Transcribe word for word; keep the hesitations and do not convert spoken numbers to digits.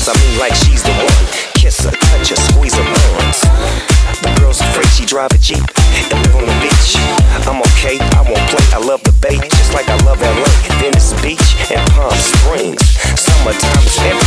ones, I mean like she's the one. Kiss her, touch her, squeeze her bones. The girl's afraid she drive a Jeep and live on the beach. I'm okay, I won't play, I love the bay, just like I love L A, Venice Beach and Palm Springs. Summertime is everything.